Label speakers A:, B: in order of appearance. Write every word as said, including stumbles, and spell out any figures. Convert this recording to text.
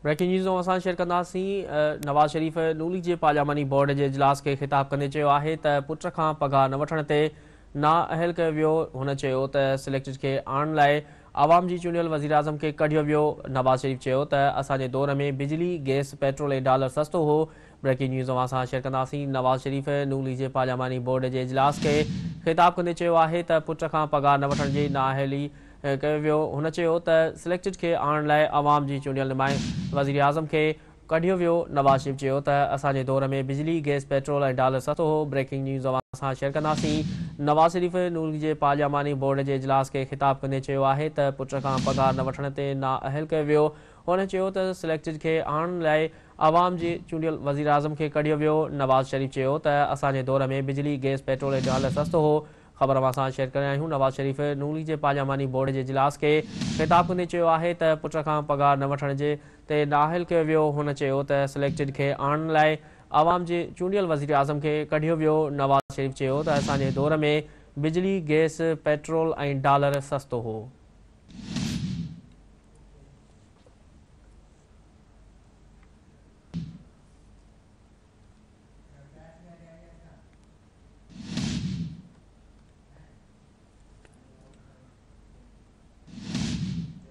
A: Breaking news असां share कंदासीं। नवाज़ शरीफ़ नूली जे पार्लियामानी बोर्ड जे इजलास खे ख़िताब कंदे चयो आहे त पुट खां पघार न वठण ते नाअहल कयो वियो। हुन चयो त सिलेक्टेड खे आणण लाइ आवाम जी चूंडियल वज़ीर आज़म खे कढियो वियो। नवाज़ शरीफ़ चयो त असांजे दौर में बिजली गैस पेट्रोल ऐं डॉलर सस्तो हो। ब्रेकिंग न्यूज़ असां शेयर कंदासीं। नवाज़ शरीफ़ नूली जे पार्लियामानी बोर्ड जे इजलास खे ख़िताब कंदे चयो आहे त पुट खां पघार न वठण जी नाअहली कयो वियो। हुन चयो त सिलेक्टेड खे आणण लाइ आवाम जी चूंडियल नुमाइंद वज़ीर आज़म खे कढियो वियो। नवाज़ शरीफ़ चयो त असांजे दौर में बिजली गैस पेट्रोल ऐं डॉलर सस्तो हो। ब्रेकिंग न्यूज़ असां शेयर कंदासीं। नवाज़ शरीफ़ नूली जे पार्लियामानी बोर्ड जे इजलास खे ख़िताब कंदे चयो आहे त पुट खां पघार न वठण ते नाअहल कयो वियो। हुन चयो त सिलेक्टेड खे आणण लाइ आवाम जे चूंडियल वज़ीर आज़म खे कढियो वियो। नवाज़ शरीफ़ चयो त असांजे दौर में बिजली गैस पेट्रोल ऐं डॉलर सस्तो हो। ख़बर असां शेयर करे आहियूं। नवाज़ शरीफ़ नूली जे पार्लियामानी बोर्ड जे इजलास खे ख़िताब कंदे चयो आहे त पुट खां पघार न वठण जे ते नाअहल कयो वियो। हुन चयो त सिलेक्टेड खे आणण लाइ आवाम जे चूंडियल वज़ीर आज़म खे कढियो वियो। नवाज़ शरीफ़ चयो त असांजे दौर में बिजली गैस पेट्रोल ऐं डॉलर सस्तो हो।